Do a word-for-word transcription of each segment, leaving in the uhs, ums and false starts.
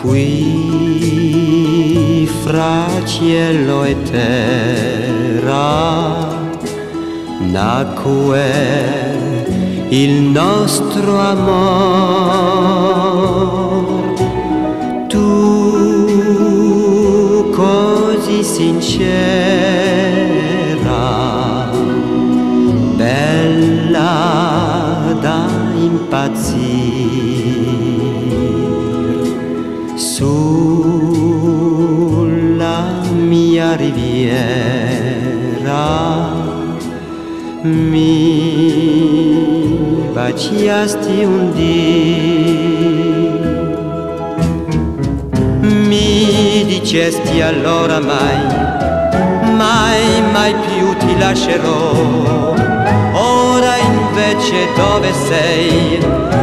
qui fra cielo e terra nacque il nostro amor. Tu così sincera, bella da impazzir, sulla mia riviera mi baciasti un dì, mi dicesti allora mai, mai, mai più ti lascerò. Ora invece dove sei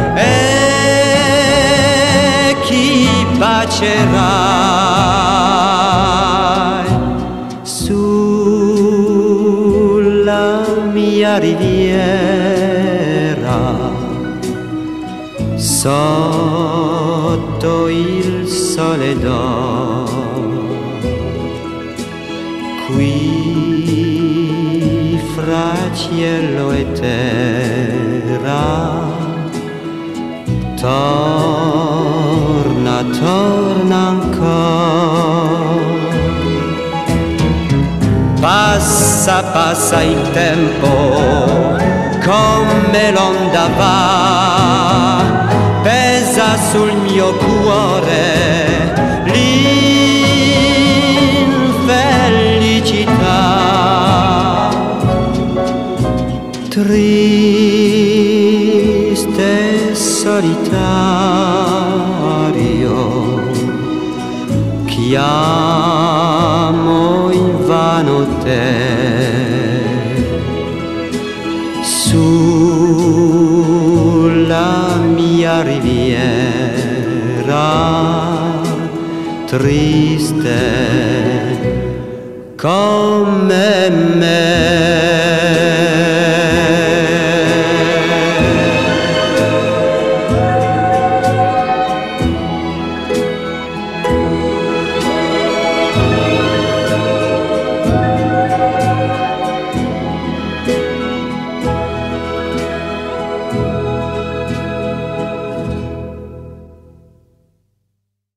e chi bacerai sulla mia riviera sotto il sole d'oro? Qui fra cielo e terra torna, torna ancora. Passa, passa il tempo come l'onda va, pesa sul mio cuore l'infelicità. Triste solitario, chiamo invano te sulla mia riviera, triste come me.